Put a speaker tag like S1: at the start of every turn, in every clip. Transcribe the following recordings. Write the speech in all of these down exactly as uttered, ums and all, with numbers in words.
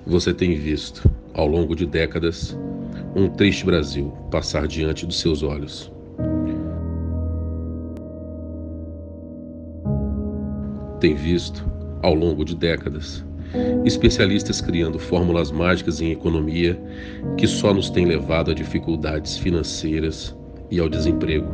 S1: Você tem visto, ao longo de décadas, um triste Brasil passar diante dos seus olhos. Tem visto, ao longo de décadas, especialistas criando fórmulas mágicas em economia que só nos têm levado a dificuldades financeiras e ao desemprego.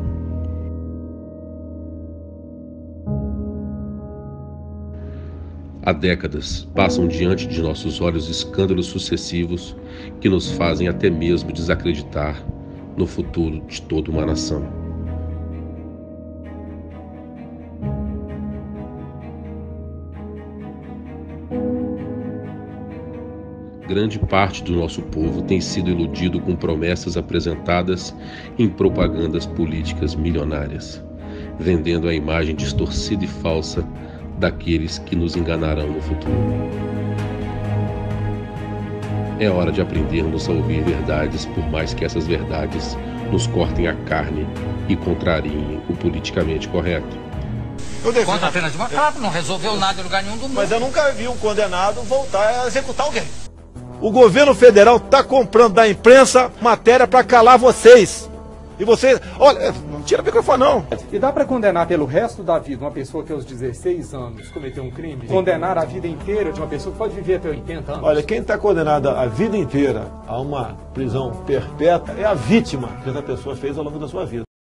S1: Há décadas passam diante de nossos olhos escândalos sucessivos que nos fazem até mesmo desacreditar no futuro de toda uma nação. Grande parte do nosso povo tem sido iludido com promessas apresentadas em propagandas políticas milionárias, vendendo a imagem distorcida e falsa daqueles que nos enganarão no futuro. É hora de aprendermos a ouvir verdades, por mais que essas verdades nos cortem a carne e contrariem o politicamente correto.
S2: Eu Contra a pena de morte, não resolveu nada em lugar nenhum do mundo.
S3: Mas eu nunca vi um condenado voltar a executar alguém. O governo federal está comprando da imprensa matéria para calar vocês. E vocês, olha, não tira o microfone não.
S4: E dá para condenar pelo resto da vida uma pessoa que aos dezesseis anos cometeu um crime? Condenar a vida inteira de uma pessoa que pode viver até oitenta anos?
S3: Olha, quem está condenada a vida inteira a uma prisão perpétua é a vítima que essa pessoa fez ao longo da sua vida.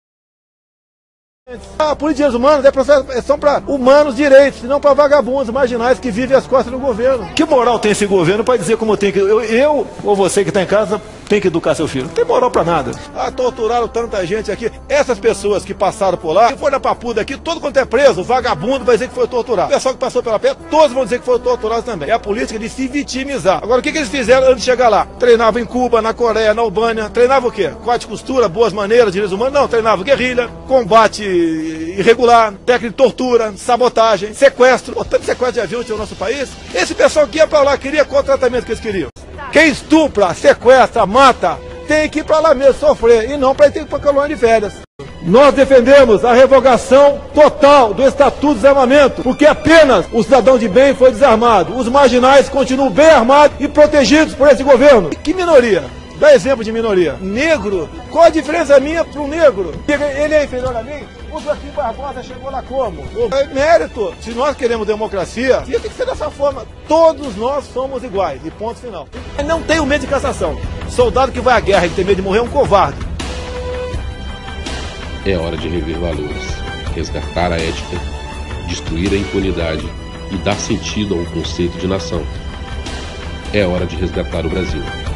S3: A política de direitos humanos é processo, são para humanos direitos, não para vagabundos marginais que vivem às costas do governo. Que moral tem esse governo para dizer como tem que... Eu, eu ou você que está em casa tem que educar seu filho? Não tem moral para nada. Ah, torturaram tanta gente aqui. Essas pessoas que passaram por lá, se for na papuda aqui, todo quanto é preso, vagabundo vai dizer que foi torturado. O pessoal que passou pela pé, todos vão dizer que foram torturados também. É a política de se vitimizar. Agora, o que, que eles fizeram antes de chegar lá? Treinavam em Cuba, na Coreia, na Albânia. Treinavam o quê? Corte de costura, boas maneiras, direitos humanos? Não, treinavam guerrilha, combate irregular, técnica de tortura, sabotagem, sequestro. Pô, tanto sequestro de avião tinha no nosso país. Esse pessoal que ia pra lá queria qual tratamento que eles queriam? Quem estupra, sequestra, mata, tem que ir pra lá mesmo sofrer e não para ir pra colônia de férias. Nós defendemos a revogação total do Estatuto de Desarmamento, porque apenas o cidadão de bem foi desarmado. Os marginais continuam bem armados e protegidos por esse governo. Que minoria? Dá exemplo de minoria. Negro, qual a diferença minha para um negro? Ele é inferior a mim? O Joaquim Barbosa chegou lá como? É mérito. Se nós queremos democracia, tem que ser dessa forma. Todos nós somos iguais, e ponto final. Não tenho medo de cassação. Soldado que vai à guerra e tem medo de morrer é um covarde.
S1: É hora de rever valores, resgatar a ética, destruir a impunidade e dar sentido ao conceito de nação. É hora de resgatar o Brasil.